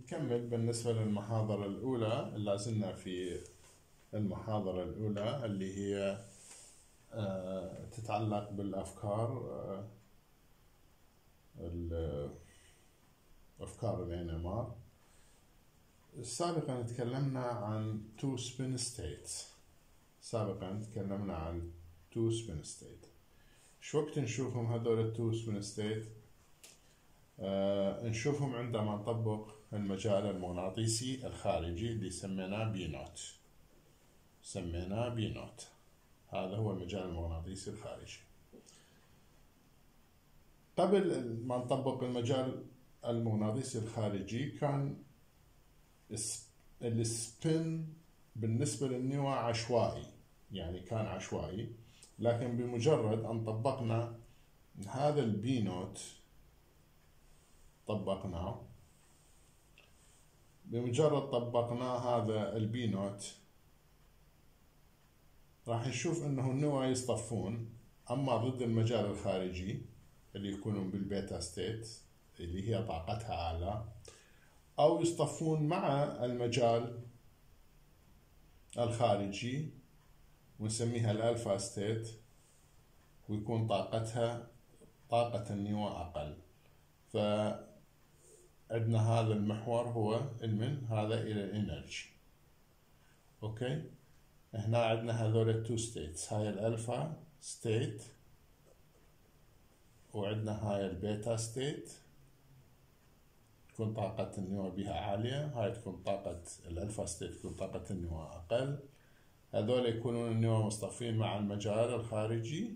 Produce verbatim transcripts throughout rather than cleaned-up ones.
نكمل بالنسبة للمحاضرة الأولى. لازلنا في المحاضرة الأولى اللي هي آه تتعلق بالأفكار، آه الأفكار الإن إم آر. سابقا تكلمنا عن two spin states سابقا تكلمنا عن two spin state. شو وقت نشوفهم هذول التو spin state؟ آه نشوفهم عندما نطبق المجال المغناطيسي الخارجي اللي سميناه بي نوت سميناه بي نوت هذا هو المجال المغناطيسي الخارجي. قبل ما نطبق المجال المغناطيسي الخارجي كان السبين بالنسبة للنواة عشوائي، يعني كان عشوائي، لكن بمجرد أن طبقنا هذا البي نوت طبقناه بمجرد طبقنا هذا البي نوت راح نشوف انه النواة يصطفون اما ضد المجال الخارجي اللي يكونون بالبيتا ستيت اللي هي طاقتها اعلى، او يصطفون مع المجال الخارجي ونسميها الالفا ستيت ويكون طاقتها طاقة النواة اقل. فعندنا هذا المحور هو المن هذا الى الانرجي. اوكي، هنا عندنا هذول التو ستيتس، هاي الالفا ستيت وعندنا هاي البيتا ستيت تكون طاقة النواة بها عالية، هاي تكون طاقة الالفا ستيت تكون طاقة النواة اقل. هذول يكونون النواة مصطفين مع المجال الخارجي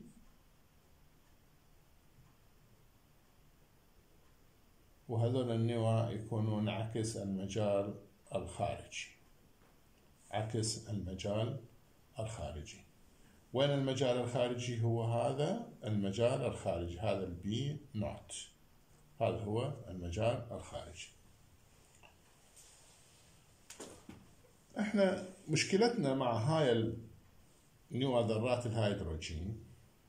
وهذول النواة يكونون عكس المجال الخارجي عكس المجال الخارجي. وين المجال الخارجي؟ هو هذا المجال الخارجي، هذا البي نوت، هذا هو المجال الخارجي. احنا مشكلتنا مع هاي النواة ذرات الهيدروجين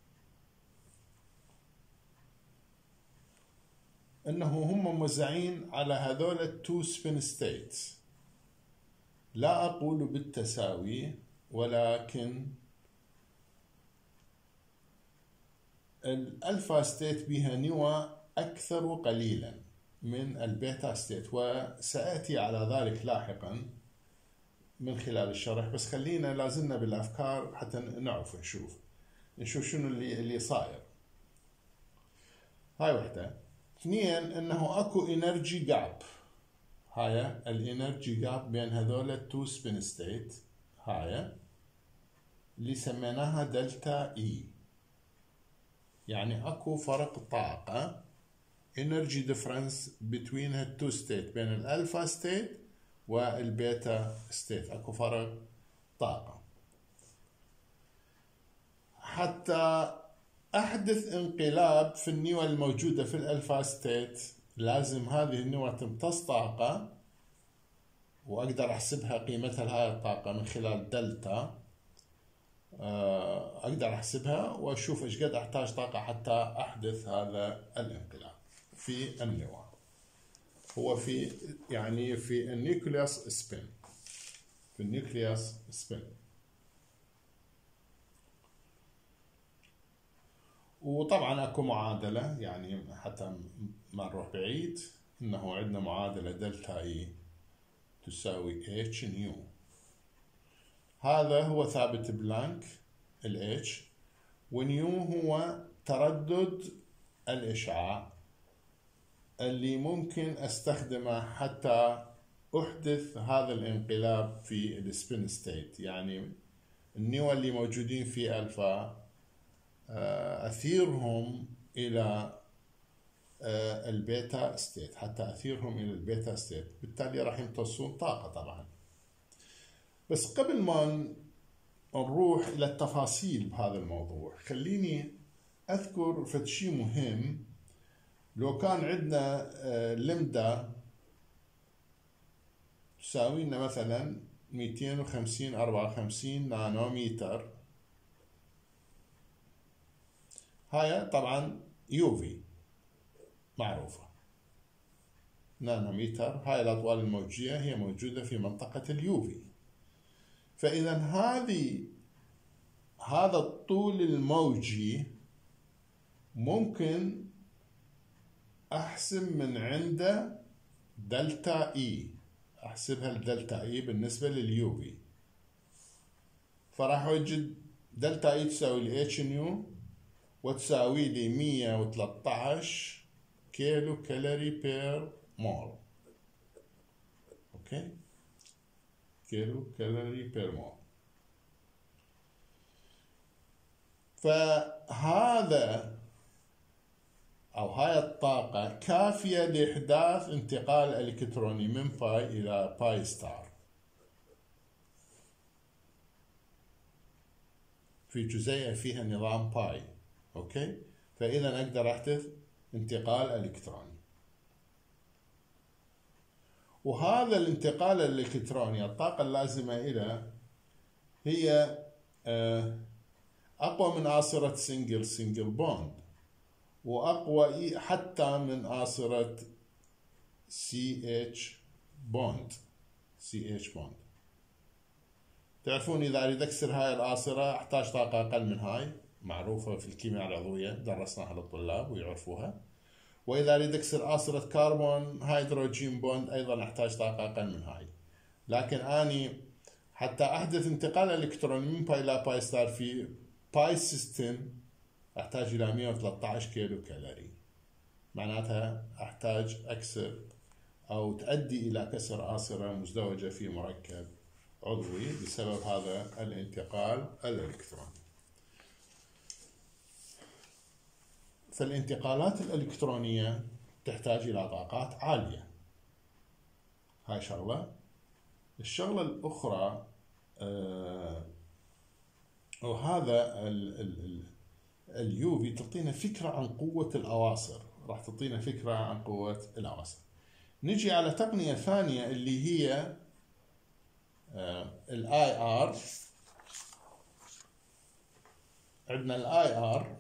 انه هم موزعين على هذول التو سبين ستيتس، لا اقول بالتساوي، ولكن الالفا ستيت بها نواة اكثر قليلا من البيتا ستيت، وسأتي على ذلك لاحقا من خلال الشرح. بس خلينا لازلنا بالافكار حتى نعرف نشوف نشوف شنو اللي اللي صاير. هاي وحده. اثنين، انه اكو انرجي جاب، هاي الانرجي جاب بين هذول التو سبين ستيت، هاي اللي سميناها دلتا اي، يعني اكو فرق طاقة energy difference between the two state، بين الالفا ستيت والبيتا ستيت اكو فرق طاقة. حتى احدث انقلاب في النواة الموجودة في الالفا ستيت لازم هذه النواة تمتص طاقة، واقدر احسبها قيمتها لهاي الطاقة من خلال دلتا، اقدر احسبها واشوف ايش قد احتاج طاقة حتى احدث هذا الانقلاب في النواة. هو في يعني في النيوكليوس سبين في النيوكليوس سبين وطبعا اكو معادلة، يعني حتى ما نروح بعيد، انه عندنا معادلة دلتا اي تساوي اتش نيو. هذا هو ثابت بلانك الاتش، ونيو هو تردد الاشعاع اللي ممكن استخدمه حتى احدث هذا الانقلاب في السبين ستيت. يعني النواة اللي موجودين في الفا اثيرهم الى البيتا ستيت حتى اثيرهم الى البيتا ستيت، بالتالي راح يمتصون طاقة طبعا. بس قبل ما نروح الى التفاصيل بهذا الموضوع، خليني اذكر فد شيء مهم. لو كان عندنا لمدا تساوي لنا مثلا مئتين وخمسين أربعة وخمسين نانومتر، هاي طبعا يوفي معروفة، نانومتر. هاي الأطوال الموجية هي موجودة في منطقة اليوفي. فإذا هذه هذا الطول الموجي ممكن أحسب من عنده دلتا إي، أحسبها الدلتا إي بالنسبة لليوفي. فراح أوجد دلتا إي تساوي ل اتش نيو وتساوي لي مية وثلاثة عشر كيلو كالوري بير مول. أوكي، كيلو كالوري بير مول. فهذا أو هاي الطاقة كافية لإحداث انتقال إلكتروني من باي إلى باي ستار في جزيئة فيها نظام باي. أوكي، فإذا أقدر أحدث انتقال إلكتروني. وهذا الانتقال الإلكتروني الطاقة اللازمة إلى هي أقوى من آصرة سنجل سنجل بوند، وأقوى حتى من آصرة سي اتش بوند. سي اتش بوند تعرفون إذا أريد أكسر هاي الآصرة أحتاج طاقة أقل من هاي، معروفة في الكيمياء العضوية درسناها للطلاب ويعرفوها. وإذا أريد أكسر آصرة كربون هيدروجين بوند أيضا أحتاج طاقة أقل من هاي. لكن أني حتى أحدث انتقال إلكتروني من باي إلى باي ستار في باي سيستم أحتاج إلى مية وثلاثة عشر كيلو كالوري. معناتها أحتاج أكسر أو تؤدي إلى كسر آصرة مزدوجة في مركب عضوي بسبب هذا الانتقال الإلكتروني. فالانتقالات الإلكترونية تحتاج إلى طاقات عالية. هاي شغلة. الشغلة الأخرى آه وهذا اليوفي تعطينا فكرة عن قوة الأواصر، راح تعطينا فكرة عن قوة الأواصر. نجي على تقنية ثانية اللي هي الاي ار. عندنا الاي ار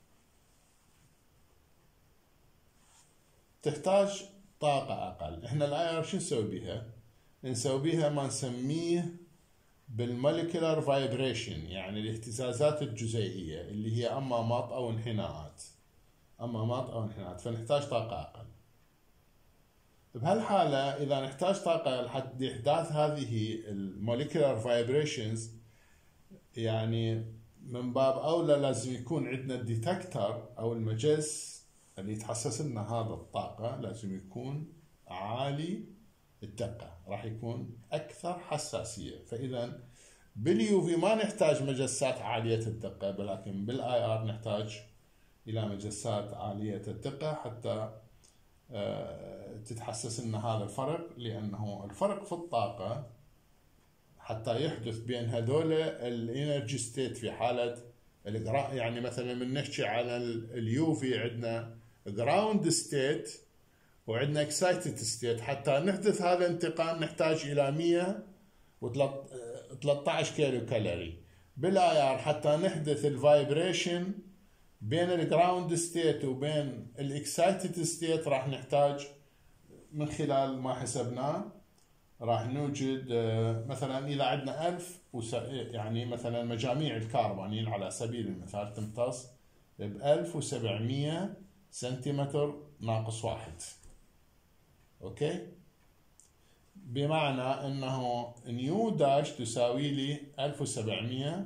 تحتاج طاقة أقل. احنا الاي ار شو نسوي بها؟ نسوي بها ما نسميه بالموليكولار فايبريشن، يعني الاهتزازات الجزيئية اللي هي أمامات أو انحناءات، أمامات أو انحناءات، فنحتاج طاقة أقل. بهالحالة إذا نحتاج طاقة لحد إحداث هذه الموليكولار فايبريشنز، يعني من باب أولى لازم يكون عندنا الديتكتر أو المجس اللي يتحسس لنا هذا الطاقة لازم يكون عالي الدقة، راح يكون أكثر حساسية. فإذا باليوفي ما نحتاج مجسات عالية الدقة، ولكن بالاي ار نحتاج إلى مجسات عالية الدقة حتى تتحسس لنا هذا الفرق، لأنه الفرق في الطاقة حتى يحدث بين هذول الانرجي ستيت في حالة الإجراء. يعني مثلا من نحكي على اليوفي عندنا جراوند ستيت وعندنا اكسايتد ستيت، حتى نحدث هذا الانتقال نحتاج إلى مية وثلاثة عشر كيلو كالوري. بالاي ار حتى نحدث الفايبريشن بين الجراوند ستيت وبين الاكسايتد ستيت راح نحتاج من خلال ما حسبناه راح نوجد مثلا إذا عندنا ألف يعني مثلا مجاميع الكربونيل على سبيل المثال تمتص ب ألف وسبعمية سنتيمتر ناقص واحد. أوكي، بمعنى أنه نيو داش تساوي لي ألف وسبعمية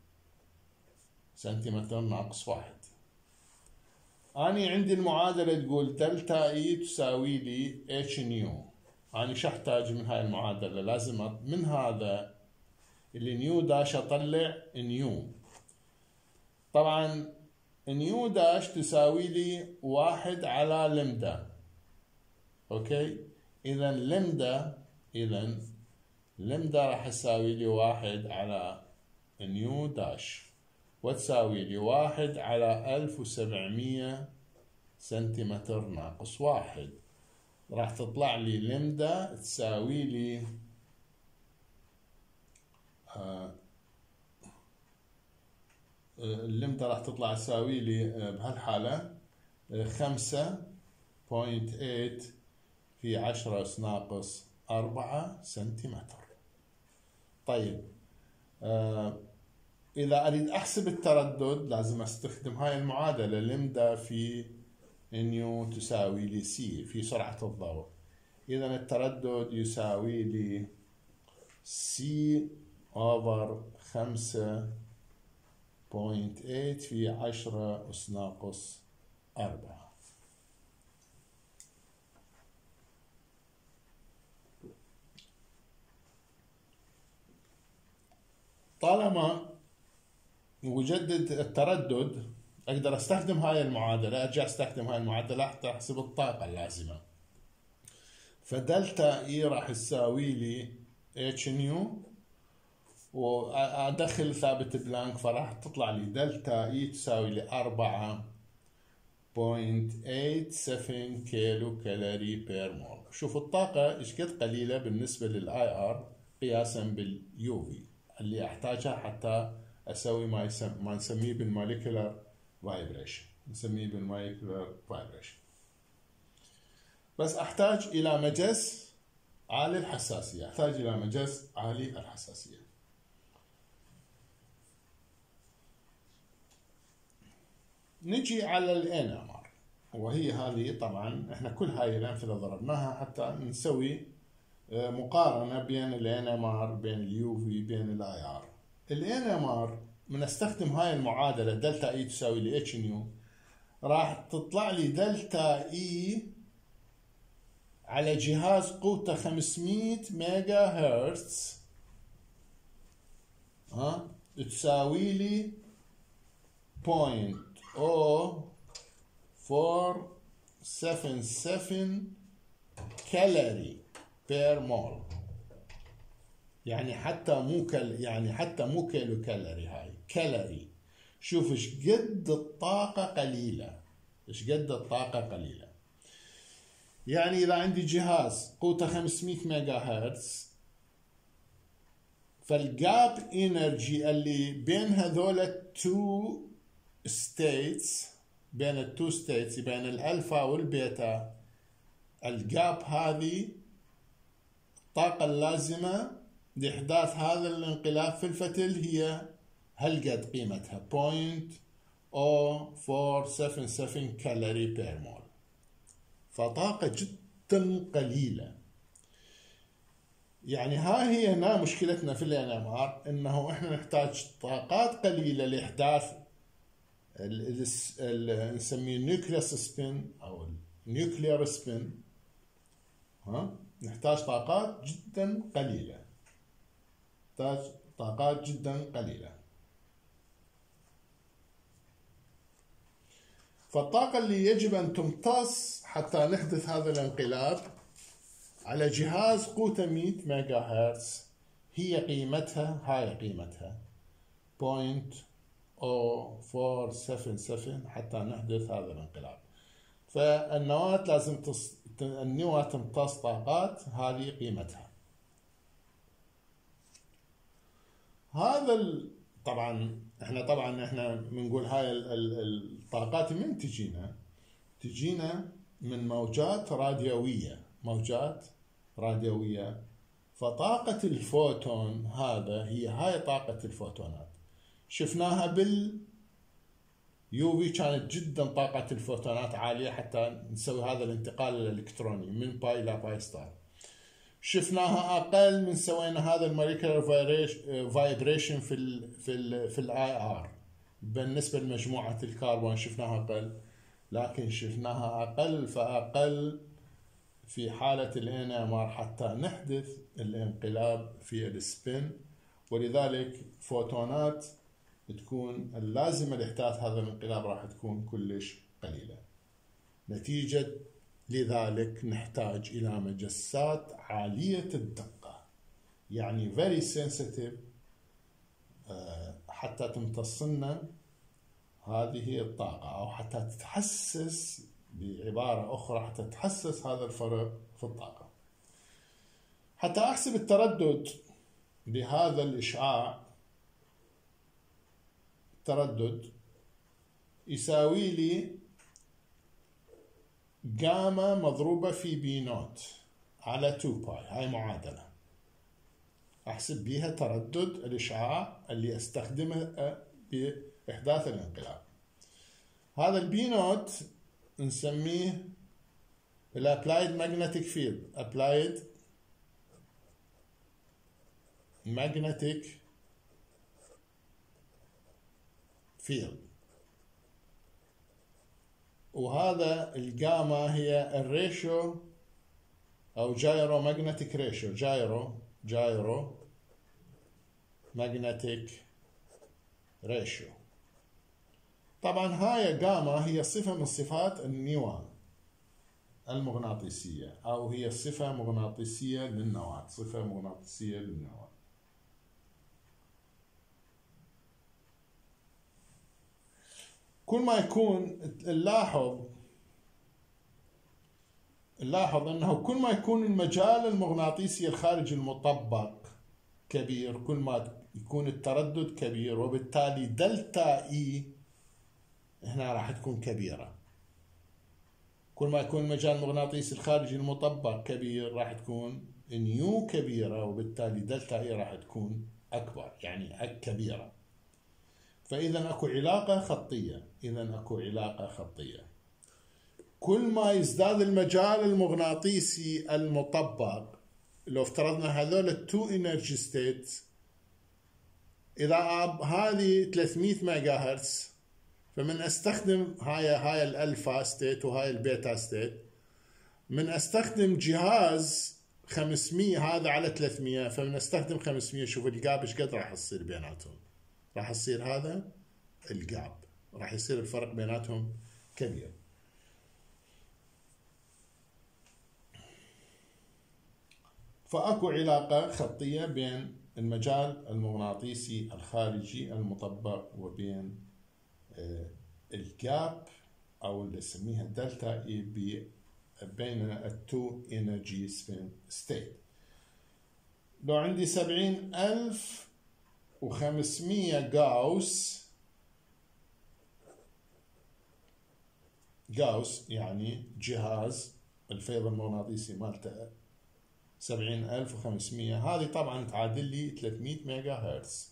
سنتيمتر ناقص واحد. أنا عندي المعادلة تقول دلتا إي تساوي لي اتش نيو. أنا شو أحتاج من هاي المعادلة؟ لازم من هذا اللي نيو داش أطلع نيو. طبعا نيو داش تساوي لي واحد على لمدا. أوكي، إذا لمدا إذا لمدا راح تساوي لي واحد على نيو داش وتساوي لي واحد على ألف وسبعمية سنتيمتر ناقص واحد. راح تطلع لي لمدا تساوي لي آه اللمدا راح تطلع تساوي لي بهالحالة خمسة فاصلة ثمانية في عشرة أس ناقص أربعة سنتيمتر. طيب آه إذا أريد أحسب التردد لازم أستخدم هاي المعادلة، لمدا في نيو تساوي لي سي في سرعة الضوء. إذا التردد يساوي لي سي أوفر خمسة بوينت ثمانية في عشرة أس ناقص أربعة. طالما وجدت التردد أقدر أستخدم هاي المعادلة، أرجع أستخدم هاي المعادلة حتى أحسب الطاقة اللازمة. فدلتا إي راح تساوي لي اتش نيو، وأدخل ثابت بلانك فراح تطلع لي دلتا إي تساوي لي أربعة بوينت ثمانية سبعة كيلو كالوري بير مول. شوف الطاقة إيش قد قليلة بالنسبة للآي آر قياسا باليو في اللي أحتاجها حتى أسوي ما, يسم... ما نسميه بالموليكولار فايبريشن، نسميه بالموليكولار فايبريشن. بس أحتاج إلى مجس عالي الحساسية، أحتاج إلى مجس عالي الحساسية. نجي على ال إن إم آر، وهي هذه طبعا احنا كل هاي الأمثلة ضربناها حتى نسوي مقارنة بين ال إن إم آر بين اليو في بين ال آي آر. ال إن إم آر من استخدم هاي المعادلة دلتا اي تساوي ل اتش نيو، راح تطلع لي دلتا اي على جهاز قوته خمسمية ميجا هرتز ها تساوي لي بوينت او فور سفن سفن كالوري بير مول. يعني حتى مو كال يعني حتى مو كيلو كالوري، هاي كالوري. شوف ايش قد الطاقة قليلة، ايش قد الطاقة قليلة. يعني إذا عندي جهاز قوته خمسمية ميجا هرتز، فالجاب انرجي اللي بين هذول التو ستيتس، بين التو ستيتس بين الألفا والبيتا، الجاب هذه الطاقة اللازمة لإحداث هذا الانقلاب في الفتيل هي هالقد قيمتها بوينت او فور سفن سفن كالوري بير مول. فطاقة جدا قليلة. يعني ها هي هنا مشكلتنا في ال إن إم آر، انه احنا نحتاج طاقات قليلة لإحداث نسميه النيوكليوس سبين او النيوكليير سبين. ها نحتاج طاقات جدا قليلة، نحتاج طاقات جدا قليلة. فالطاقة اللي يجب أن تمتص حتى نحدث هذا الانقلاب على جهاز قوته مية ميجا هرتز هي قيمتها، هاي قيمتها بوينت او فور سفن سفن حتى نحدث هذا الانقلاب. فالنواة لازم تص... النواة تمتص طاقات هذه قيمتها. هذا ال... طبعا احنا طبعا احنا بنقول هاي ال... ال... الطاقات من تجينا؟ تجينا من موجات راديوية، موجات راديوية. فطاقة الفوتون هذا هي هاي طاقة الفوتونات. شفناها بال يو في كانت جدا طاقة الفوتونات عالية حتى نسوي هذا الانتقال الإلكتروني من باي إلى باي ستار. شفناها أقل من سوينا هذا الموليكولار فايبريشن في ال في ال في الاي ار. بالنسبة لمجموعة الكربون شفناها أقل، لكن شفناها أقل فأقل في حالة ال إن إم آر حتى نحدث الانقلاب في السبين. ولذلك فوتونات تكون اللازمة لإحداث هذا الانقلاب راح تكون كلش قليلة. نتيجة لذلك نحتاج إلى مجسات عالية الدقة، يعني very sensitive، حتى تمتص لنا هذه الطاقة، أو حتى تتحسس، بعبارة أخرى حتى تحسس هذا الفرق في الطاقة. حتى أحسب التردد بهذا الإشعاع، التردد يساوي لي جاما مضروبة في بي نوت على اثنين باي. هاي معادلة أحسب بيها تردد الإشعاع اللي أستخدمه بإحداث الانقلاب. هذا البي نوت نسميه الابلايد ماجنتيك فيلد، applied magnetic field. وهذا الجاما هي الريشيو أو جايرو ماجنتيك ريشيو، جايرو جايرو ماجنتيك ريشيو. طبعا هاي جاما هي صفة من صفات النواة المغناطيسية، أو هي صفة مغناطيسية للنواة، صفة مغناطيسية للنواة. كل ما يكون نلاحظ نلاحظ أنه كل ما يكون المجال المغناطيسي الخارجي المطبق كبير، كل ما يكون التردد كبير، وبالتالي دلتا إي هنا راح تكون كبيرة. كل ما يكون المجال المغناطيسي الخارجي المطبق كبير راح تكون نيو كبيرة، وبالتالي دلتا إي راح تكون أكبر، يعني كبيرة. فإذا أكو علاقة خطية، إذا أكو علاقة خطية. كل ما يزداد المجال المغناطيسي المطبق، لو افترضنا هذول التو انرجي ستيتس، إذا هذه ثلاثمئة ميجا هرتز، فمن استخدم هاي هاي الالفا ستيت وهاي البيتا ستيت، من استخدم جهاز خمسمئة هذا على ثلاثمئة، فمن استخدم خمسمئة، شوف الجاب ايش قد راح يصير بيناتهم، راح يصير هذا الجاب، راح يصير الفرق بيناتهم كبير. فاكو علاقة خطية بين المجال المغناطيسي الخارجي المطبق وبين الجاب أو اللي نسميها دلتا إي بي بين التو انرجي سبين ستيت. لو عندي سبعين ألف وخمسمئة جاوس، جاوس يعني جهاز الفيض المغناطيسي مالته سبعين ألف وخمسمئة، هذه طبعا تعادل لي ثلاثمئة ميجا هرتز.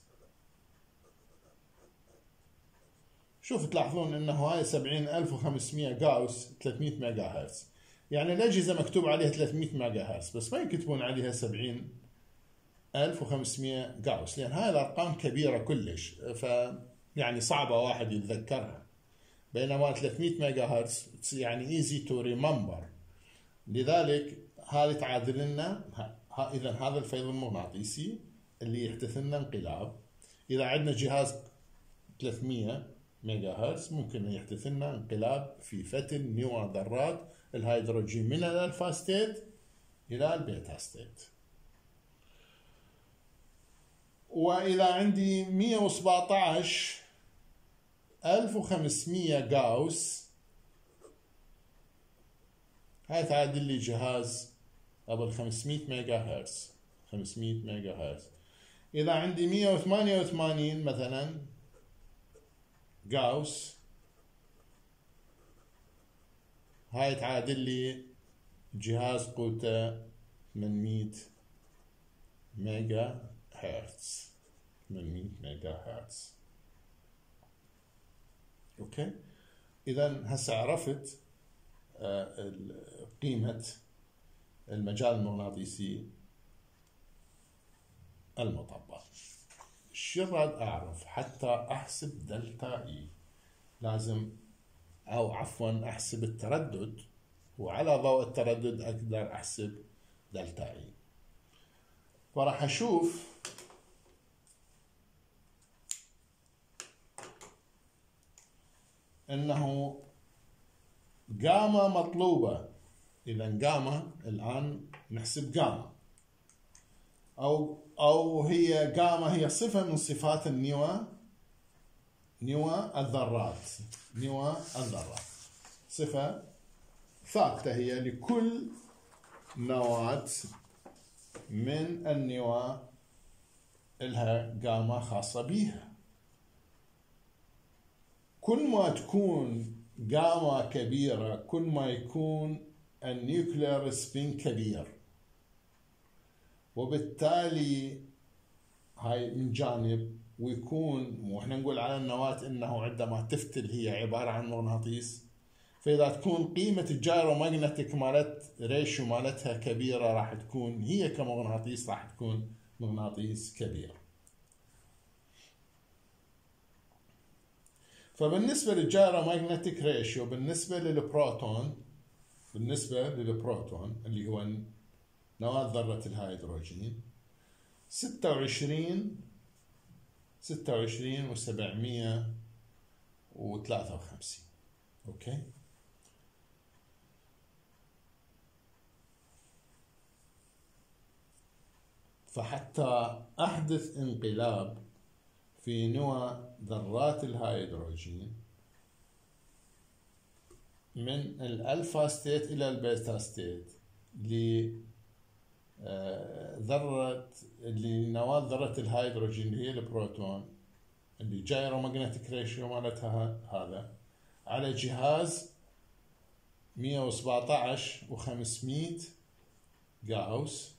شوف تلاحظون انه هاي سبعين ألف وخمسمئة جاوس ثلاثمئة ميجا هرتز، يعني الأجهزة مكتوب عليها ثلاثمئة ميجا هرتز بس ما يكتبون عليها سبعين ألف وخمسمئة جاوس، لأن هاي الأرقام كبيرة كلش، ف يعني صعبة واحد يتذكرها. بينما ثلاثمئة ميجا هرتز يعني easy to remember. لذلك هذه تعادل لنا، إذا هذا الفيض المغناطيسي اللي يحدث لنا انقلاب. إذا عندنا جهاز ثلاثمئة ميجا هرتز ممكن يحدث لنا انقلاب في فتل نواة ذرات الهيدروجين من الألفا ستيت إلى البيتا ستيت. وإذا عندي مئة وسبعة عشر ألف وخمسمئة جاوس، هاي تعادل لي جهاز قبل خمسمئة ميجا هرتز، خمسمئة ميجا هرتز. إذا عندي مئة وثمانية وثمانين مثلا جاوس، هاي تعادل لي جهاز قوته ثمانمئة ميجا هرتز، ثمانمئة ميجا هرتز. اوكي، اذا هسه عرفت قيمة المجال المغناطيسي المطبق. شو راد اعرف حتى احسب دلتا اي؟ لازم او عفوا احسب التردد، وعلى ضوء التردد اقدر احسب دلتا اي. فراح اشوف انه جاما مطلوبة. اذا جاما الان نحسب جاما، او او هي جاما هي صفة من صفات النواة، نواة الذرات، نواة الذرات صفة ثابتة هي لكل نواة من النواة، لها جاما خاصة بها. كل ما تكون جاما كبيرة كل ما يكون النيوكلير سبين كبير، وبالتالي هاي من جانب، ويكون واحنا نقول على النواة انه عندما تفتل هي عبارة عن مغناطيس، فاذا تكون قيمة الجايرومagnetic مالت ريشيو مالتها كبيرة راح تكون هي كمغناطيس راح تكون مغناطيس كبير. فبالنسبة للجايرومagnetic ريشيو بالنسبة للبروتون بالنسبة للبروتون اللي هو نواة ذرة الهيدروجين ستة وعشرين ستة وعشرين وسبعمية وثلاثة وخمسين. اوكي، فحتى احدث انقلاب في نوى ذرات الهيدروجين من الالفا ستيت الى البيتا ستيت لذرة اللي نواة ذرة الهيدروجين اللي هي البروتون اللي جايرومagnetic ريشيو مالتها هذا على جهاز مية وسبعطعش وخمسمية جاوس،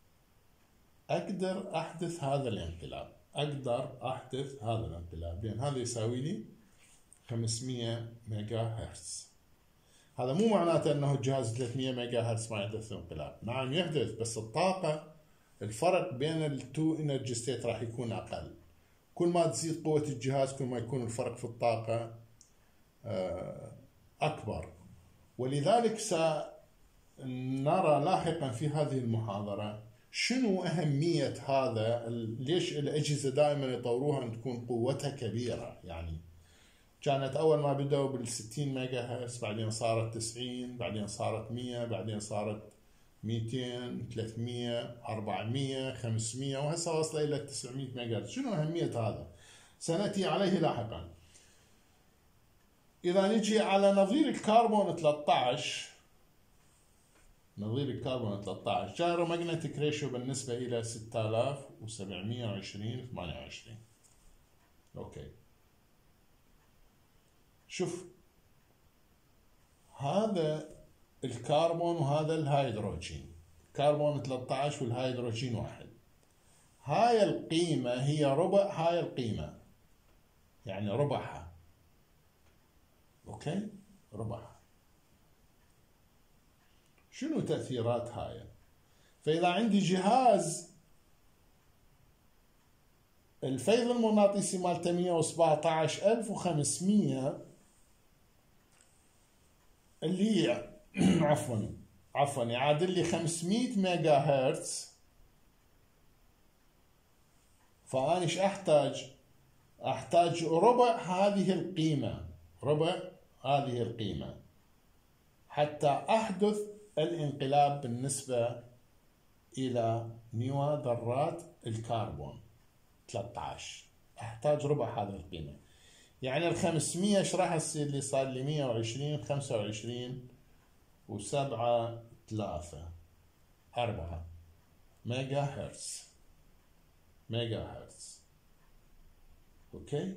اقدر احدث هذا الانقلاب اقدر احدث هذا الانقلاب لان هذا يساوي لي خمسمية ميجا هرتز. هذا مو معناته انه الجهاز ثلاثمية ميجا هرتز ما يحدث انقلاب، نعم يحدث، بس الطاقة الفرق بين التو انرجي ستيت راح يكون اقل. كل ما تزيد قوة الجهاز كل ما يكون الفرق في الطاقة اكبر. ولذلك سنرى لاحقا في هذه المحاضرة شنو أهمية هذا، ليش الأجهزة دائما يطوروها أن تكون قوتها كبيرة. يعني كانت أول ما بدأوا بالستين ميجا هرتز، بعدين صارت تسعين، بعدين صارت مية، بعدين صارت ميتين، ثلاثمية، أربعمية، خمسمية، وهسه وصل إلى تسعمية ميجا هرتز. شنو أهمية هذا؟ سنأتي عليه لاحقا. إذا نجي على نظير الكربون ثلاثة عشر، نظير الكربون ثلاثة عشر جايرومagnetic ريشيو بالنسبة إلى ستة آلاف وسبعمية وعشرين ثمانية وعشرين. أوكي، شوف هذا الكربون وهذا الهيدروجين، كربون ثلاثة عشر والهيدروجين واحد. هاي القيمة هي ربع هاي القيمة، يعني ربعها. أوكي، ربعها. شنو تأثيرات هاي؟ فإذا عندي جهاز الفيض المغناطيسي مالته مية وسبعطعش ألف وخمسمية اللي هي عفوا عفوا يعادل لي خمسمية ميجا هرتز، فأنا ايش أحتاج؟ أحتاج ربع هذه القيمة، ربع هذه القيمة حتى أحدث الانقلاب بالنسبة إلى نواة ذرات الكربون ثلاثة عشر. أحتاج ربع هذه القيمة، يعني الخمسمية ايش راح تصير لي؟ صار لي مية وعشرين، خمسة وعشرين وسبعة ثلاثة أربعة ميجا هرتز. ميجا هرتز. أوكي،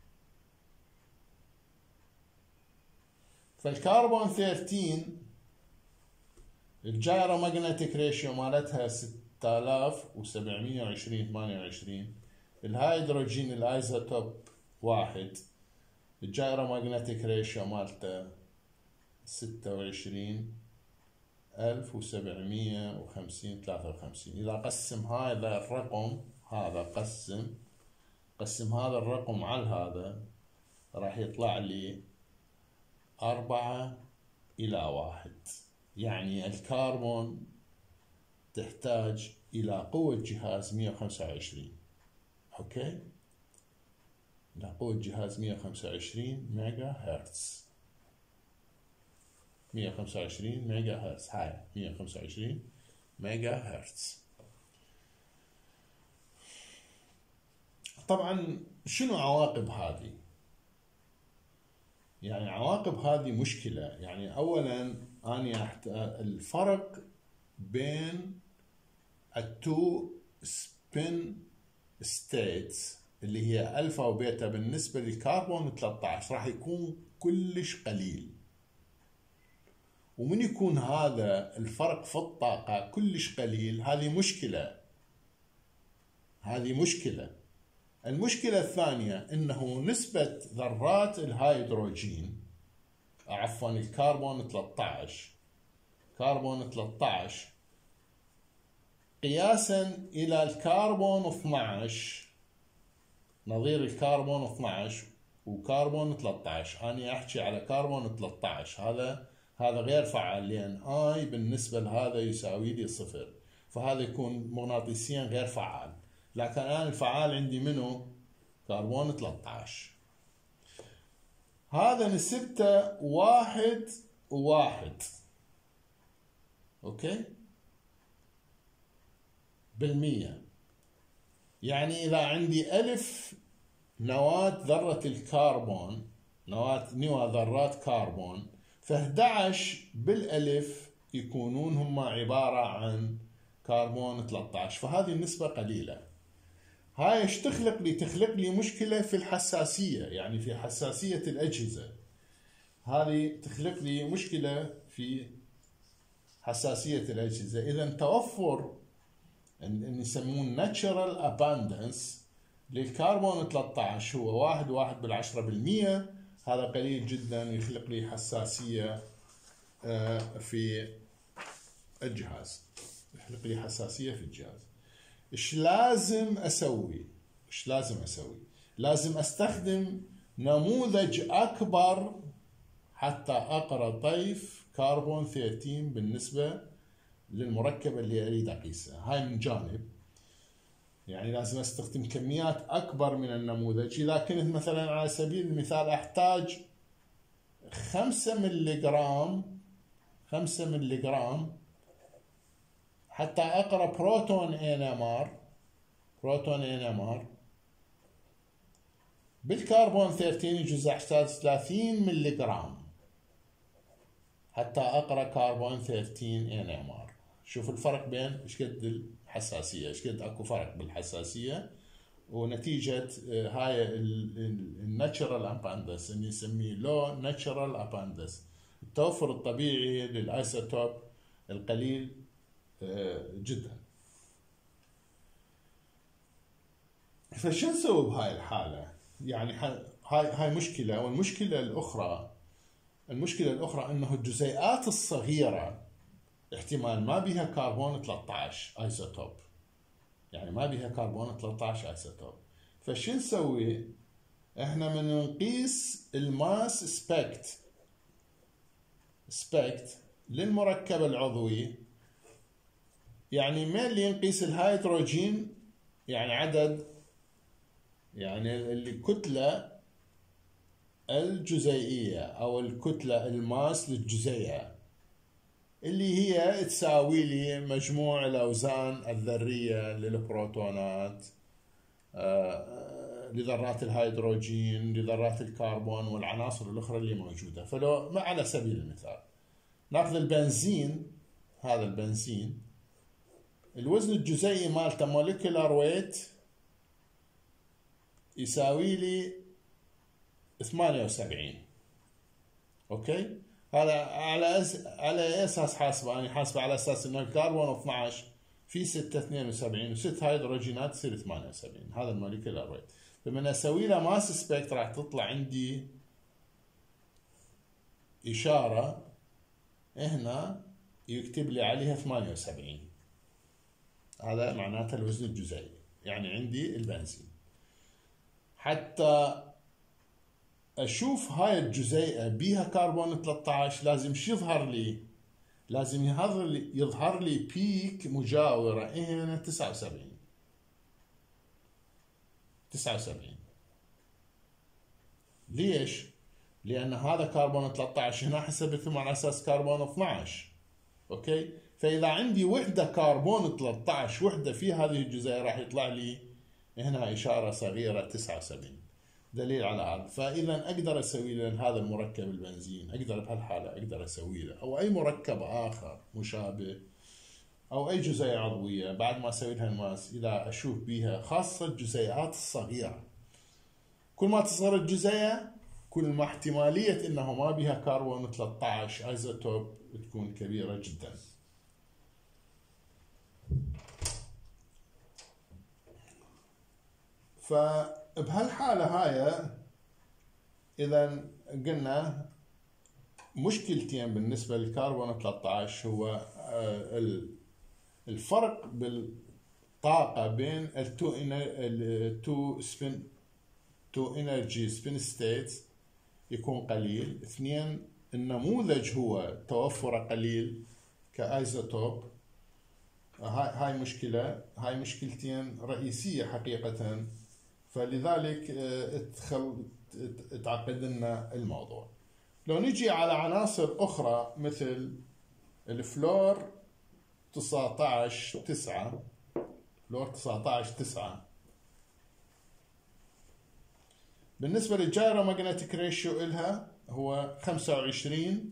فالكربون ثلاثة عشر الجايرومagnetic ريشيو مالتها ستة آلاف وسبعمية وعشرين ثمانية وعشرين. الهيدروجين الايزوتوب واحد الجايرومagnetic ريشيو مالته ستة وعشرين ألف وسبعمية وخمسين ثلاثة وخمسين. إذا قسم هذا الرقم هذا قسم قسم هذا الرقم على هذا راح يطلع لي أربعة إلى واحد. يعني الكربون تحتاج إلى قوة جهاز مية وخمسة وعشرين. أوكي، إلى قوة جهاز مية وخمسة وعشرين ميجا هرتز. مية وخمسة وعشرين ميجا هرتز، هاي مية وخمسة وعشرين ميجا هرتز. طبعا شنو عواقب هذه؟ يعني عواقب هذه مشكلة. يعني أولا أنا الفرق بين التو سبين ستيتس اللي هي ألفا وبيتا بالنسبة للكربون ثلاثة عشر راح يكون كلش قليل. ومن يكون هذا الفرق في الطاقة كلش قليل، هذه مشكلة، هذه مشكلة. المشكلة الثانية انه نسبة ذرات الهيدروجين، عفوا الكربون ثلاثة عشر، كربون ثلاثة عشر قياسا الى الكربون اثني عشر، نظير الكربون اثني عشر وكربون ثلاثة عشر، أنا أحكي على كربون ثلاثة عشر، هذا هذا غير فعال لأن آي بالنسبة لهذا يساوي لي صفر، فهذا يكون مغناطيسيا غير فعال. لكن الآن الفعال عندي منه كربون ثلاثة عشر، هذا نسبته واحد وواحد، أوكي، بالمية. يعني إذا عندي ألف نواة ذرة الكربون، نواة نوى ذرات كربون، فإحدى عشر بالألف يكونون هم عبارة عن كربون ثلاثة عشر، فهذه النسبة قليلة. هاي ايش تخلق لي؟ تخلق لي مشكلة في الحساسية، يعني في حساسية الأجهزة، هذه تخلق لي مشكلة في حساسية الأجهزة. إذا توفر اللي يسمون natural abundance للكربون ثلاثة عشر هو واحد واحد بالعشرة بالمية، هذا قليل جدا، يخلق لي حساسية في الجهاز، يخلق لي حساسية في الجهاز. إيش لازم أسوي؟ إيش لازم أسوي؟ لازم أستخدم نموذج أكبر حتى أقرأ طيف كربون ثلاثة عشر بالنسبة للمركب اللي أريد أقيسه. هاي من جانب، يعني لازم أستخدم كميات أكبر من النموذج. إذا كنت مثلا على سبيل المثال أحتاج خمسة ملي جرام خمسة ملي جرام حتى أقرأ بروتون إن إم آر بروتون إن إم آر بالكربون ثلاثة عشر يجوز أحتاج ثلاثين ملي جرام حتى أقرأ كربون ثلاثة عشر إن إم آر. شوف الفرق بين إيش قد الحساسية، إيش قد أكو فرق بالحساسية، ونتيجة هاي الناتشرال أباندنس اللي نسميه لو ناتشرال أباندنس، التوفر الطبيعي للأيسوتوب القليل جدا. فشو نسوي بهاي الحالة؟ يعني هاي هاي مشكلة. والمشكلة الأخرى المشكلة الأخرى أنه الجزيئات الصغيرة احتمال ما بها كربون ثلاثة عشر ايزوتوب، يعني ما بها كربون ثلاثة عشر ايزوتوب. فشو نسوي؟ احنا من نقيس الماس سبكت سبكت للمركب العضوي، يعني ما اللي نقيس الهيدروجين، يعني عدد، يعني الكتلة الجزيئية أو الكتلة الماس للجزيئة اللي هي تساوي لي مجموع الأوزان الذرية للبروتونات، لذرات الهيدروجين، لذرات الكربون والعناصر الأخرى اللي موجودة. فلو ما على سبيل المثال ناخذ البنزين، هذا البنزين الوزن الجزيئي مالته molecular weight يساوي لي ثمانية وسبعين، اوكي. هذا على أس... على اساس حاسبه؟ انا حاسبه على اساس انه الكربون اثني عشر في ستة اثنين وسبعين وست هيدروجينات تصير ثمانية وسبعين، هذا الموليكولار ويت. فمن اسوي له ماس سبيكت راح تطلع عندي اشاره هنا يكتب لي عليها ثمانية وسبعين، هذا معناته الوزن الجزيئي. يعني عندي البنزين حتى اشوف هاي الجزيئة بيها كربون ثلاثة عشر لازم شو يظهر لي؟ لازم يظهر لي يظهر لي بيك مجاورة هنا تسعة وسبعين تسعة وسبعين. ليش؟ لأن هذا كربون ثلاثة عشر هنا حسبتهم على أساس كربون اثني عشر، أوكي. فإذا عندي وحدة كربون ثلاثة عشر وحدة في هذه الجزيئة راح يطلع لي هنا إشارة صغيرة تسعة وسبعين، دليل على هذا. فإذا أقدر أسوي له هذا المركب البنزين، أقدر بهالحالة أقدر أسوي له أو أي مركب آخر مشابه أو أي جزيئة عضوية بعد ما أسوي لها الماس، إذا أشوف بها خاصة الجزيئات الصغيرة كل ما تصغر الجزيئة كل ما احتمالية انه ما بها كربون ثلاثة عشر ايزوتوب تكون كبيرة جدا. فبهالحالة هاي اذا قلنا مشكلتين بالنسبة للكربون ثلاثة عشر، هو الفرق بالطاقة بين التو التو سبين تو انرجي سبين ستيتس يكون قليل. اثنين، النموذج هو توفره قليل كايزوتوب. هاي هاي مشكلة، هاي مشكلتين رئيسية حقيقة، فلذلك تخل تعقد لنا الموضوع. لو نجي على عناصر أخرى مثل الفلور تسعة عشر تسعة، فلور تسعة عشر تسعة بالنسبة للجايرومagnetic ريشيو إلها هو خمسة وعشرين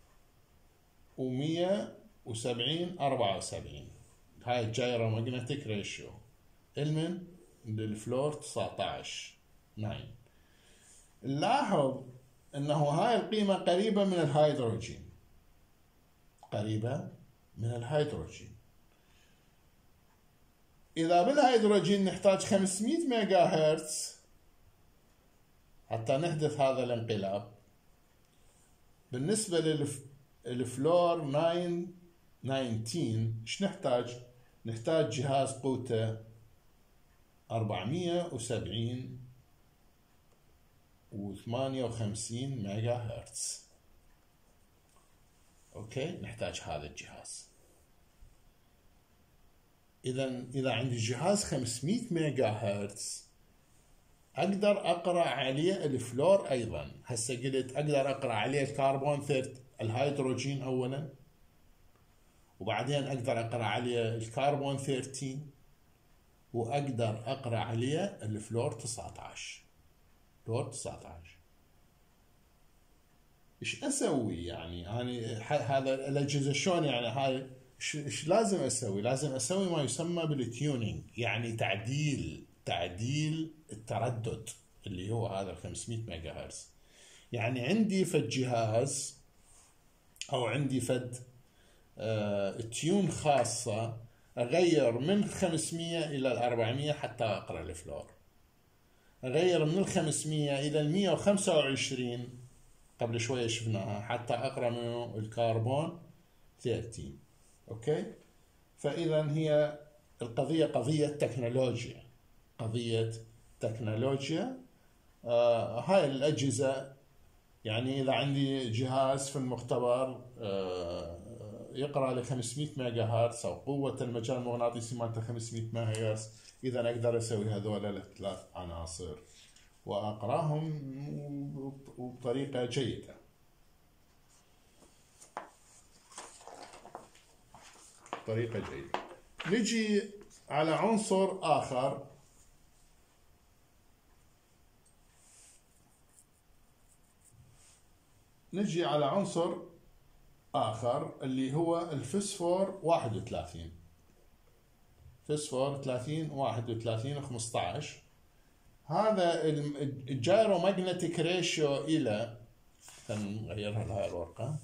ومية وسبعين أربعة وسبعين. هاي الجايرومagnetic ريشيو المن للفلور تسعة عشر تسعة. نلاحظ انه هاي القيمة قريبة من الهيدروجين، قريبة من الهيدروجين. اذا بالهيدروجين نحتاج خمسمية ميجا هرتز حتى نحدث هذا الانقلاب. بالنسبة للفلور تسعة تسعتاشر ايش نحتاج؟ نحتاج جهاز قوته أربعمية وسبعين وثمانية وخمسين ميجا هرتز. اوكي، نحتاج هذا الجهاز. اذا اذا عندي جهاز خمسمية ميجا هرتز اقدر اقرا عليه الفلور ايضا. هسه قلت اقدر اقرا عليه الكربون ثلاثة الهيدروجين اولا، وبعدين اقدر اقرا عليه الكربون ثلاثة عشر، واقدر اقرا عليه الفلور تسعة عشر. فلور تسعة عشر ايش اسوي يعني؟ يعني هذا الاجهزه شلون يعني؟ هاي ايش لازم اسوي؟ لازم اسوي ما يسمى بالتيونينج، يعني تعديل تعديل التردد اللي هو هذا ال خمسمية ميجا هرتز. يعني عندي فد جهاز او عندي فد آه تيون خاصه اغير من خمسمية الى الأربعمية حتى اقرا الفلور، اغير من الخمسمية الى المية وخمسة وعشرين قبل شوية شفناها حتى اقرا منه الكربون ثلاثة. اوكي، فاذا هي القضية قضية تكنولوجيا، قضية تكنولوجيا. آه هاي الأجهزة يعني إذا عندي جهاز في المختبر آه يقرأ ل خمسمية ميجا هرتز أو قوة المجال المغناطيسي مالته خمسمية ميجا هرتز، إذا أقدر أسوي هذول الثلاث عناصر وأقرأهم بطريقة جيدة. طريقة جيدة. نجي على عنصر آخر نجي على عنصر آخر اللي هو الفسفور واحد وثلاثين. فسفور ثلاثين واحد وثلاثين خمسة عشر. هذا الجايرومagnetic ريشيو إلى، نغيرها لهاي الورقة.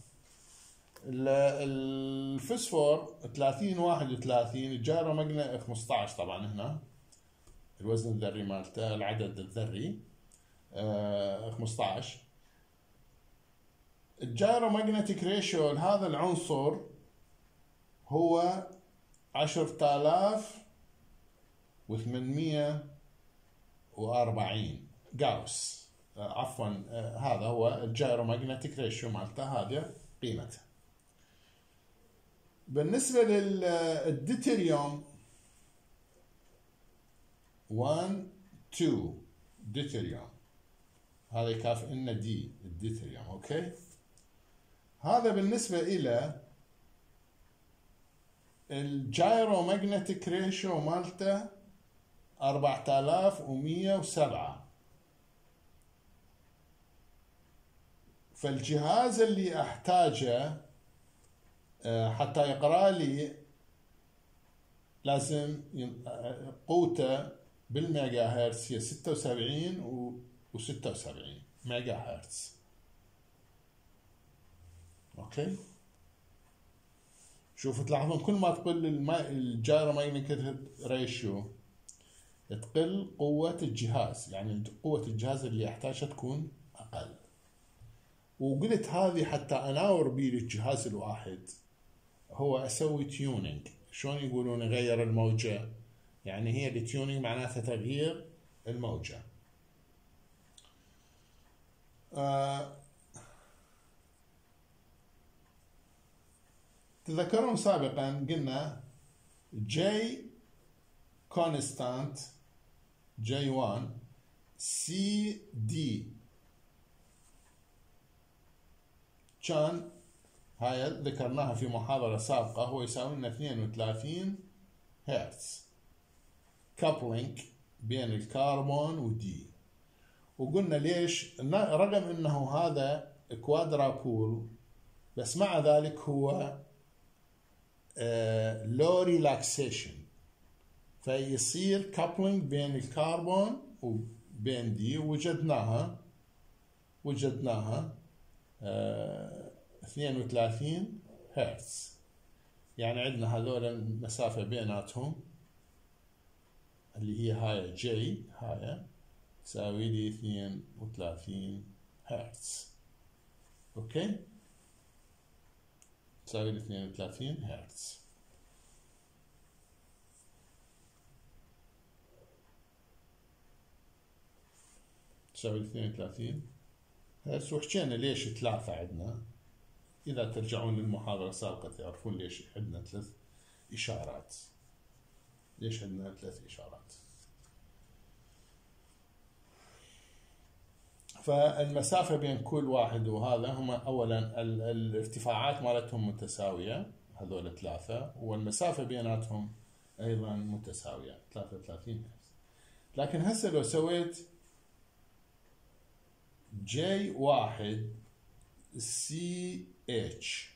الفسفور ثلاثين واحد وثلاثين، الجايرومagnetic خمسة عشر طبعا هنا الوزن الذري مالته، العدد الذري خمسة عشر. الجايرومagnetic ريشيو لهذا العنصر هو عشرة آلاف وثمانمية وأربعين جاوس. عفوا هذا هو الجايرومagnetic ريشيو مالته، هذه قيمته. بالنسبة للديتريوم واحد اثنين ديتريوم، هذا يكافئ لنا دي الديتريوم. اوكي، هذا بالنسبة إلى الجايرومagnetic ريشيو مالته أربعة آلاف ومية وسبعة. فالجهاز اللي أحتاجه حتى يقرأ لي لازم قوته بالميجا هرتز هي ستة وسبعين وستة وسبعين ميجا هرتز. اوكي، شوفوا تلاحظون كل ما تقل الجايرومagnetic ريشيو تقل قوة الجهاز، يعني قوة الجهاز اللي يحتاجها تكون أقل. وقلت هذه حتى أناور بيه للجهاز الواحد هو أسوي تيونينج. شلون يقولون غير الموجة؟ يعني هي التيونينج معناتها تغيير الموجة. آه تذكرون سابقا قلنا جي كونستانت جي واحد سي دي كان هاي ذكرناها في محاضرة سابقة هو يساوي لنا اثنين وثلاثين هرتز كابلينج بين الكربون ودي. وقلنا ليش؟ رغم انه هذا كوادرابول بس مع ذلك هو لو ريلاكسيشن، فيصير كابلينج بين الكربون وبين دي. وجدناها وجدناها اه اثنين وثلاثين هرتز، يعني عندنا هذول المسافة بيناتهم اللي هي هاي جي، هاي تساوي لي اثنين وثلاثين هرتز. اوكي، تساوي لي اثنين وثلاثين هرتز. تساوي اثنين وثلاثين هرتز. وحكينا ليش ثلاثة عندنا، إذا ترجعون للمحاضرة السابقة تعرفون ليش عندنا ثلاث إشارات. ليش عندنا ثلاث إشارات؟ فالمسافة بين كل واحد وهذا هم أولا الارتفاعات مالتهم متساوية، هذول ثلاثة، والمسافة بيناتهم أيضا متساوية ثلاثة وثلاثين هرتز. لكن هسه لو سويت جي واحد سي اتش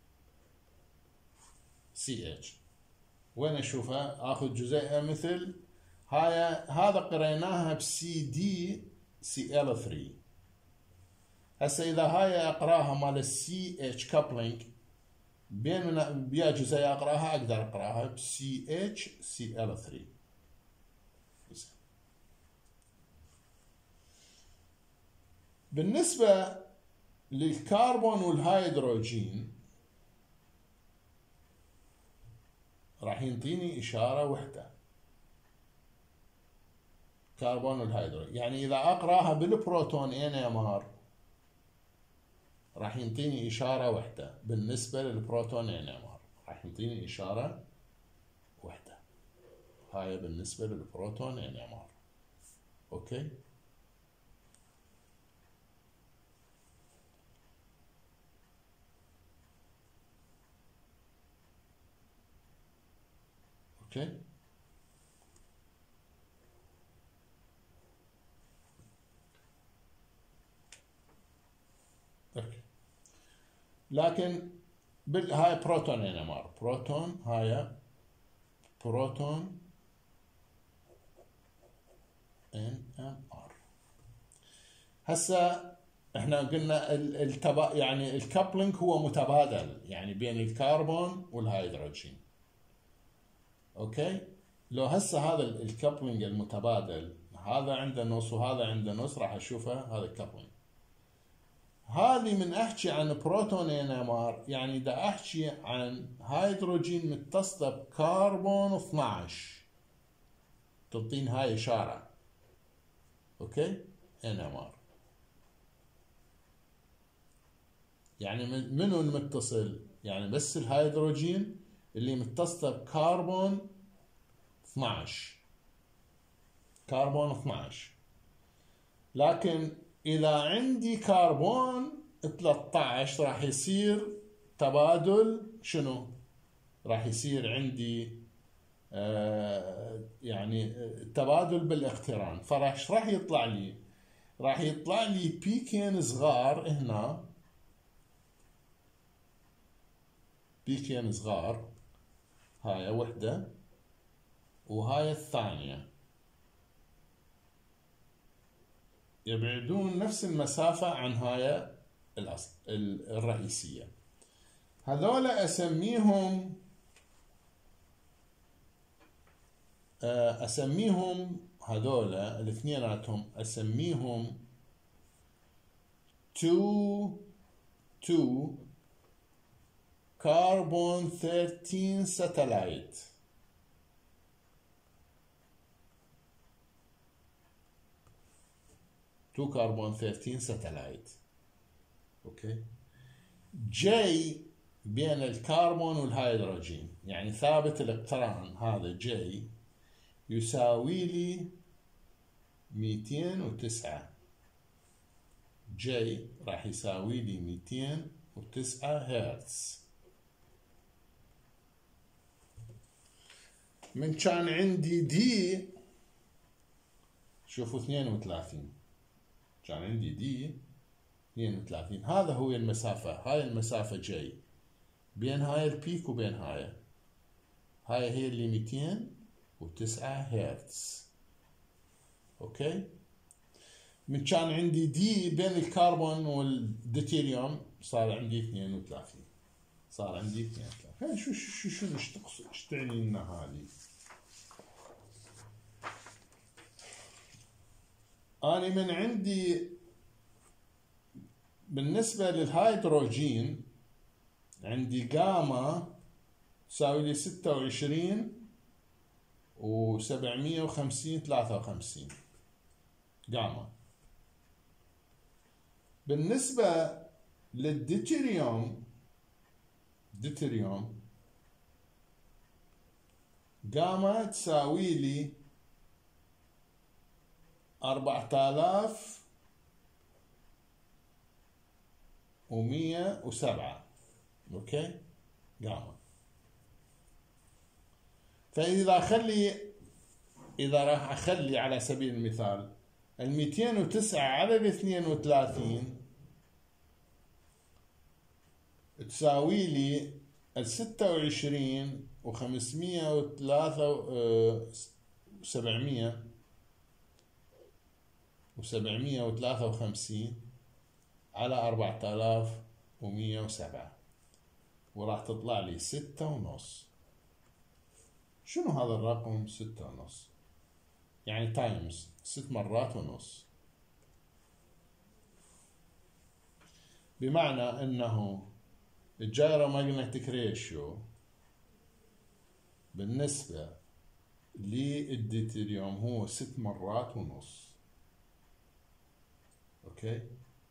سي اتش وين اشوفها؟ اخذ جزيئة مثل هاي، هذا قريناها بسي دي سي ال ثلاثة. هسه اذا هاي اقراها مال السي اتش كابلينج بين بيا جزيئة اقراها، اقدر اقراها بسي اتش سي ال ثلاثة. بالنسبة للكربون والهيدروجين راح ينطيني إشارة وحدة، كربون والهيدروجين. يعني إذا أقراها بالبروتون إن إم آر راح ينطيني إشارة وحدة. بالنسبة للبروتون إن إم آر راح ينطيني إشارة وحدة. هاي بالنسبة للبروتون إن إم آر. أوكي، اوكي. اوكي، لكن بال هاي بروتون ان ام ار، بروتون هاي بروتون ان ام ار. هسه احنا قلنا التبا يعني الكابلينج هو متبادل، يعني بين الكربون والهيدروجين. اوكي، لو هسه هذا الكابلينج المتبادل، هذا عنده نص وهذا عنده نص، راح اشوفه هذا الكابلينج. هذه من احكي عن بروتون ان ام ار، يعني دا احكي عن هيدروجين متصله بكربون اثنعش، تعطين هاي اشاره. اوكي، ان ام ار يعني منو المتصل؟ يعني بس الهيدروجين اللي متصله بكربون اثنعش، كربون اثنعش. لكن اذا عندي كربون ثلاثة عشر راح يصير تبادل. شنو راح يصير عندي؟ آه يعني تبادل بالاقتران. فراح راح يطلع لي راح يطلع لي بيكين صغار هنا، بيكين صغار. هاي وحدة وهاي الثانية. يبعدون نفس المسافة عن هاي الأصل الرئيسية. هذول أسميهم أسميهم هذول الاثنيناتهم أسميهم two two carbon thirteen satellite. two carbon thirteen satellite. اوكي. جي بين الكربون والهيدروجين، يعني ثابت الاقتران هذا جي يساوي لي مئتين وتسعة. جي راح يساوي لي مئتين وتسعة هرتز. من كان عندي دي شوفوا اثنين وثلاثين، كان عندي دي اثنين وثلاثين. هذا هو المسافة، هاي المسافة جي بين هاي البيك وبين هاي هاي هي اللي مئتين وتسعة هرتز. اوكي. من كان عندي دي بين الكربون والديوتيريوم صار عندي اثنين وثلاثين، صار عندي اثنين وثلاثين. شو شو شو ايش تقصد، ايش تعني لنا هذه؟ أنا من عندي بالنسبة للهيدروجين عندي جاما تساوي لي ستة وعشرين وسبعمية وخمسين ثلاثة وخمسين جاما. بالنسبة للديوتيريوم ديوتيريوم جاما تساوي لي أربعة آلاف ومية وسبعة. اوكي جاما. فإذا أخلي إذا راح أخلي على سبيل المثال المئتين وتسعة على الاثنين وثلاثين تساوي لي الستة وعشرين وخمسمية وثلاثة وسبعمية وسبعمية وثلاثة وخمسين على أربعة آلاف ومية وسبعة، وراح تطلع لي ستة ونص. شنو هذا الرقم ستة ونص؟ يعني تايمز ست مرات ونص، بمعنى انه الجايرومagnetic ريشيو بالنسبة للديوتيريوم هو ست مرات ونص. اوكي.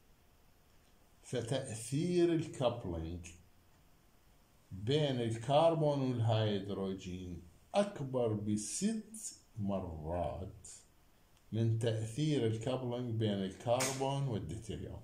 فتأثير الكابلينج بين الكربون والهيدروجين أكبر بست مرات من تأثير الكابلينج بين الكربون والديوتيريوم.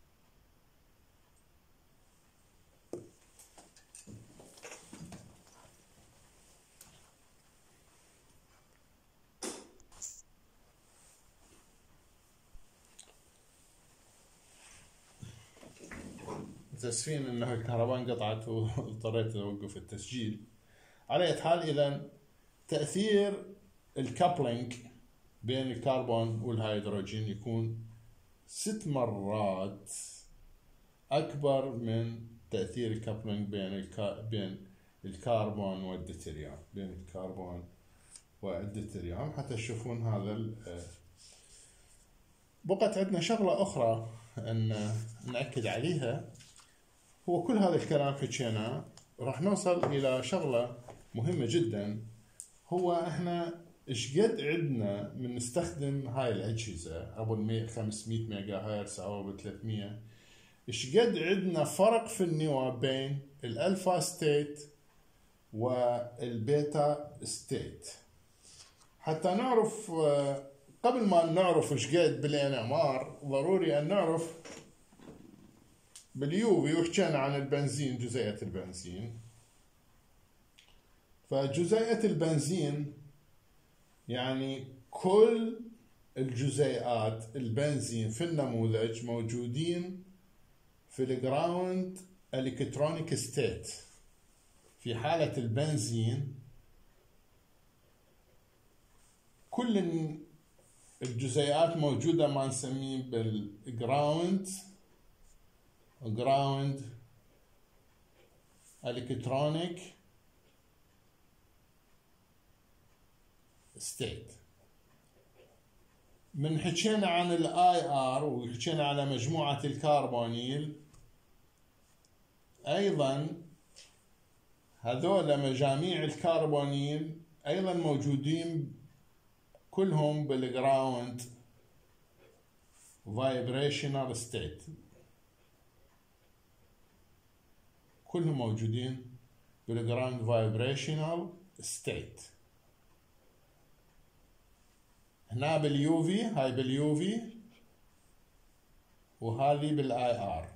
متأسفين انه الكهرباء انقطعت واضطريت اوقف التسجيل. على اي حال، اذا تأثير الكابلينج بين الكربون والهيدروجين يكون ست مرات اكبر من تأثير الكابلينج بين الكا... بين الكربون والديوتيريوم بين الكربون والديوتيريوم. حتى تشوفون هذا ال... بقت عندنا شغلة اخرى ان نأكد عليها. هو كل هذا الكلام حكيناه راح نوصل الى شغلة مهمة جدا، هو احنا ايش قد عندنا من نستخدم هاي الاجهزة ابو خمسمية ميجا هرتز او ابو ثلاثمية، ايش قد عندنا فرق في النواة بين الالفا ستيت والبيتا ستيت. حتى نعرف، قبل ما نعرف ايش قد بالان ام ار ضروري ان نعرف باليوفي. وحكينا عن البنزين، جزيئة البنزين. فجزيئة البنزين يعني كل الجزيئات البنزين في النموذج موجودين في الجراوند الكترونيك ستيت. في حالة البنزين كل الجزيئات موجودة ما نسميه بالجراوند جراوند الكترونيك ستيت. من حكينا عن الاي ار وحكينا على مجموعة الكربونيل، ايضا هذول مجاميع الكربونيل ايضا موجودين كلهم بالجراوند فايبريشنال ستيت، كلهم موجودين بالجراوند فايبريشنال ستيت. هنا باليوفي، هاي باليوفي وهذه بالاي ار.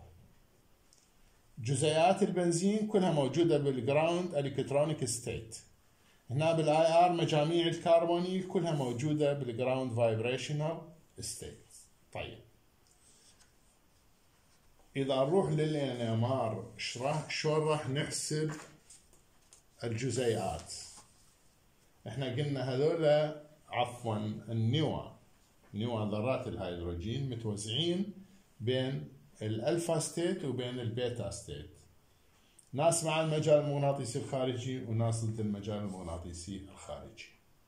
جزيئات البنزين كلها موجودة بالجراوند الكترونيك ستيت. هنا بالاي ار مجاميع الكربونيل كلها موجودة بالجراوند فايبريشنال ستيت. طيب اذا نروح للان ام ار شلون راح نحسب الجزيئات؟ احنا قلنا هذول عفوا النوى نوى ذرات الهيدروجين متوزعين بين الالفا ستيت وبين البيتا ستيت، ناس مع المجال المغناطيسي الخارجي وناس ضد المجال المغناطيسي الخارجي،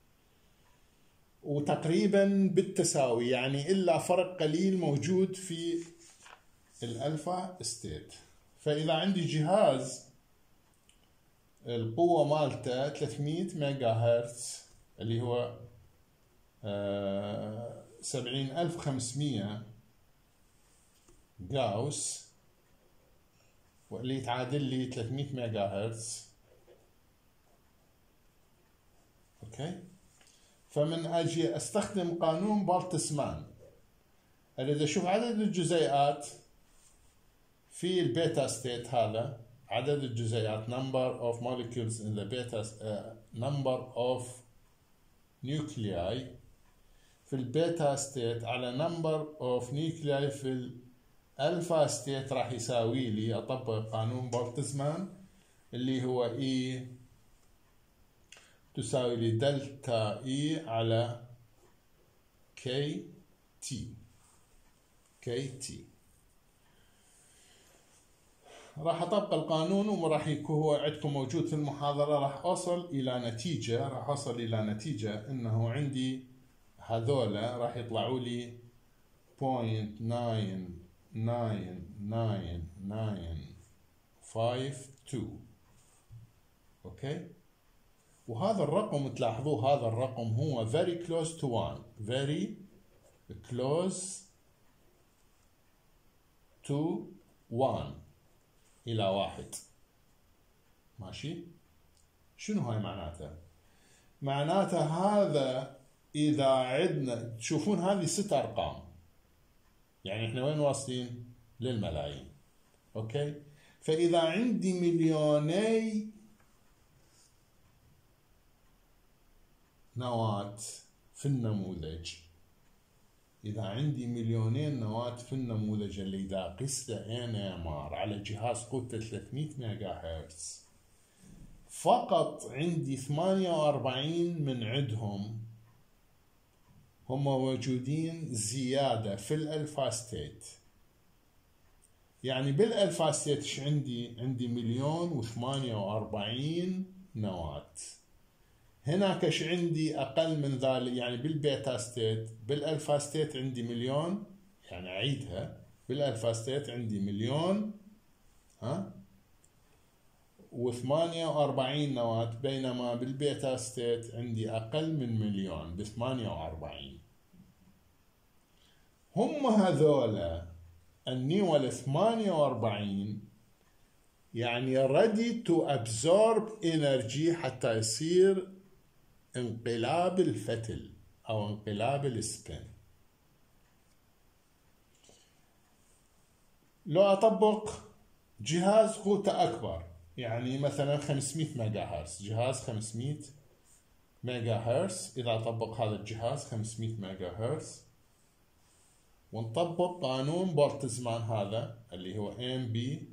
وتقريبا بالتساوي، يعني الا فرق قليل موجود في الالفا ستيت. فاذا عندي جهاز القوة مالته ثلاثمئة ميجا هرتز اللي هو سبعين ألف وخمسمئة جاوس، واللي يتعادل لي ثلاثمئة ميجا هرتز. اوكي، فمن اجي استخدم قانون بولتزمان، اريد اشوف عدد الجزيئات في البيتا ستيت، هذا عدد الجزيئات number of molecules in the beta uh, number of nuclei في البيتا ستيت على number of nuclei في الالفا ستيت راح يساوي لي اطبق قانون بولتزمان اللي هو E تساوي لي دلتا E على كي تي كي تي. راح اطبق القانون وراح يكون هو عندكم موجود في المحاضرة. راح اوصل الى نتيجة راح اوصل الى نتيجة انه عندي هذول راح يطلعوا لي صفر فاصلة تسعة تسعة تسعة تسعة خمسة اثنين. اوكي، وهذا الرقم تلاحظوه هذا الرقم هو very close to one very close to one الى واحد. ماشي، شنو هاي معناته؟ معناته هذا اذا عندنا تشوفون هذه ست ارقام، يعني احنا وين واصلين؟ للملايين. اوكي، فاذا عندي مليوني نواة في النموذج، إذا عندي مليونين نواة في النموذج اللي إذا قست إن إم آر على جهاز قوته ثلاثمئة ميجا هرتز، فقط عندي ثمانية وأربعين من عندهم هم موجودين زيادة في الألفا ستيت. يعني بالألفا ستيت إيش عندي؟ عندي مليون وثمانية وأربعين نواة. هناك ايش عندي اقل من ذلك، يعني بالبيتا ستيت بالالفا ستيت عندي مليون، يعني اعيدها، بالالفا ستيت عندي مليون ها وثمانية وأربعين نواة، بينما بالبيتا ستيت عندي اقل من مليون بثمانية وأربعين. هم هذولا النيو الثمانية وأربعين يعني ready to absorb energy حتى يصير انقلاب الفتل او انقلاب السبين. لو اطبق جهاز قوته اكبر، يعني مثلا خمسمئة ميجا هرتز، جهاز خمسمئة ميجا هرتز، اذا اطبق هذا الجهاز خمسمئة ميجا هرتز ونطبق قانون بولتزمان هذا اللي هو ام بي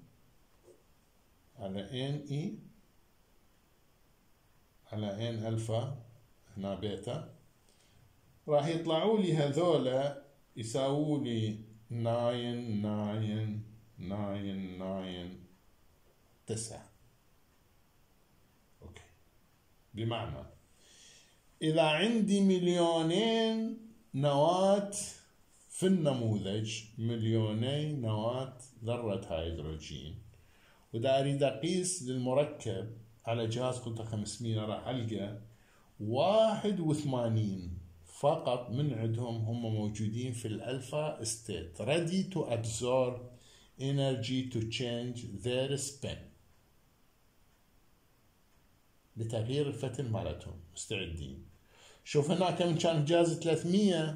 على ان اي على ان الفا هنا بيتا، راح يطلعوا لي هذولا يساووا لي ناين ناين ناين ناين تسعة. أوكي. بمعنى إذا عندي مليونين نواة في النموذج، مليوني نواة ذرة هيدروجين، وإذا أريد أقيس للمركب على جهاز قلت خمسمية، راح ألقى واحد وثمانين فقط من عندهم هم موجودين في الألفا ستيت ready to absorb energy to change their spin، لتغيير الفتن مالتهم مستعدين. شوف هناك من كان جهاز ثلاثمية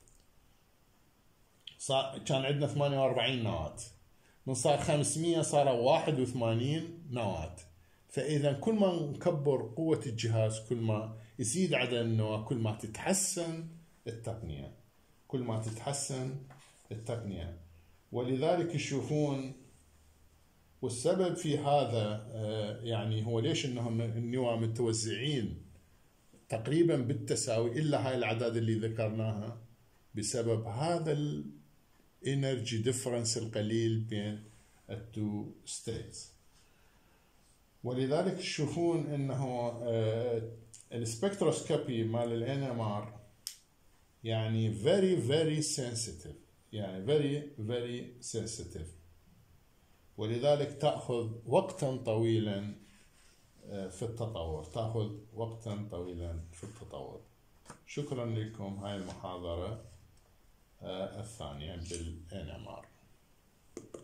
صار كان عندنا ثمانية وأربعين نواة، من صار خمسمية صار واحد وثمانين نواة. فإذا كل ما نكبر قوة الجهاز كل ما يزيد عدد النواة، كل ما تتحسن التقنية، كل ما تتحسن التقنية. ولذلك يشوفون، والسبب في هذا يعني هو ليش انهم النواة متوزعين تقريبا بالتساوي الا هاي الاعداد اللي ذكرناها، بسبب هذا الانرجي ديفرنس القليل بين التو ستيتس. ولذلك تشوفون انه السبكتروسكوبي مال الان ام ار يعني very very sensitive، يعني very very sensitive، ولذلك تأخذ وقتا طويلا في التطور، تأخذ وقتا طويلا في التطور. شكرا لكم. هاي المحاضرة الثانية بالإن إم آر.